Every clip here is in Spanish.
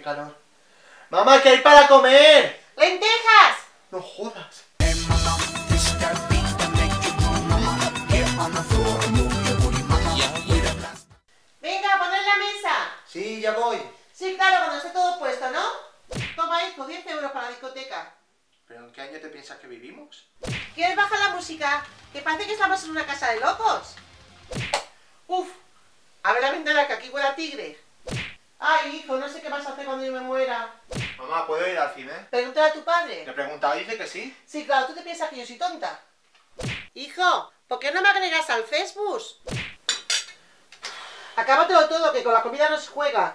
qué calor. Mamá, ¿qué hay para comer? ¡Lentejas! No jodas. Venga, poned la mesa. Sí, ya voy. Sí, claro, cuando esté todo puesto, ¿no? Toma, hijo, 10 euros para la discoteca. ¿Pero en qué año te piensas que vivimos? ¿Quieres bajar la música? Que parece que estamos en una casa de locos. Uf, abre la ventana que aquí huele a tigre. Ay, hijo, no sé qué vas a hacer cuando yo me muera. Mamá, ¿puedo ir al cine? Pregúntale a tu padre. Le he preguntado, dice que sí. Sí, claro, tú te piensas que yo soy tonta. Hijo, ¿por qué no me agregas al Facebook? Acábatelo todo, que con la comida no se juega.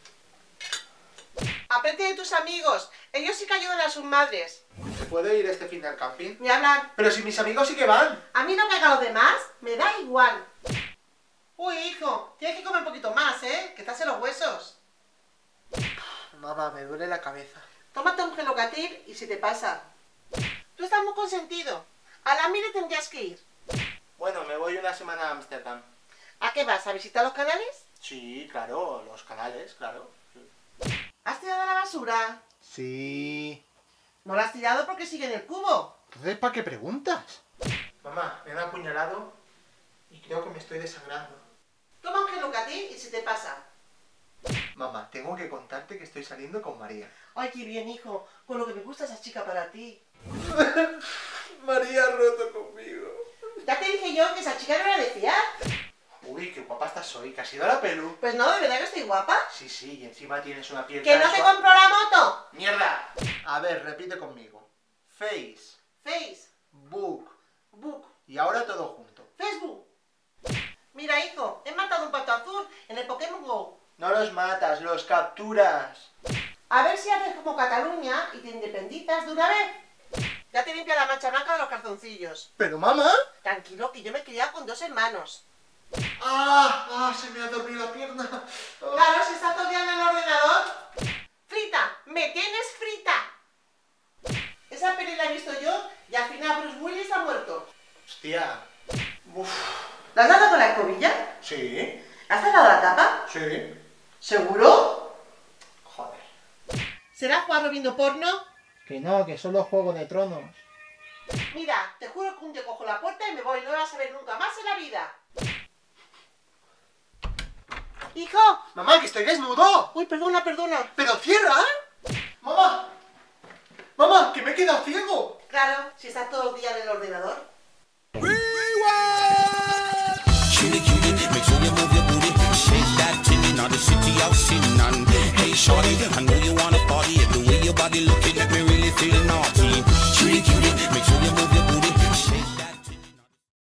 Aprende de tus amigos. Ellos sí que ayudan a sus madres. ¿Se puede ir este fin del camping? Ni hablar. Pero si mis amigos sí que van. A mí no que hagan los demás, me da igual. Uy, hijo, tienes que comer un poquito más, ¿eh? Que estás en los huesos. Mamá, me duele la cabeza. Tómate un Gelocatil y si te pasa. Tú estás muy consentido. A la mili tendrías que ir. Bueno, me voy una semana a Ámsterdam. ¿A qué vas? ¿A visitar los canales? Sí, claro, los canales, claro. ¿Has tirado la basura? Sí. No la has tirado porque sigue en el cubo. Entonces, ¿para qué preguntas? Mamá, me han apuñalado y creo que me estoy desangrando. Toma un Gelocatil y si te pasa. Mamá, tengo que contarte que estoy saliendo con María. Ay, qué bien, hijo. Con lo que me gusta esa chica para ti. María ha roto conmigo. Ya te dije yo que esa chica no era de fiar. Uy, qué guapa estás hoy, que has ido a la pelu. Pues no, de verdad que estoy guapa. Sí, sí, y encima tienes una piel ¡Que no te compró la moto! ¡Mierda! A ver, repite conmigo. Face, Facebook. book y ahora todo junto. Facebook. Mira, hijo, he matado un pato azul en el Pokémon GO. No los matas, los capturas. A ver si haces como Cataluña y te independizas de una vez. Ya te limpia la mancha blanca de los calzoncillos. ¿Pero mamá? Tranquilo, que yo me he criado con 2 hermanos. Se me ha dormido la pierna. Claro, si está todo el día en el ordenador. ¡Frita! ¡Me tienes frita! Esa peli la he visto yo y al final Bruce Willis ha muerto. Hostia. Uf. ¿La has dado con la escobilla? Sí, ¿Has sacado la tapa? sí. ¿Seguro? Joder. ¿Será Juarro viendo porno? Que no, que solo Juego de Tronos. Mira, te juro que un día cojo la puerta y me voy, no me vas a ver nunca más en la vida. ¡Hijo! Mamá, que estoy desnudo. Uy, perdona, perdona. ¡Pero cierra! ¡Mamá! ¡Mamá, que me he quedado ciego! Claro, si estás todo el día en el ordenador. Make sure you move your booty, shake that titty, now the city out sitting on. Hey shorty, I know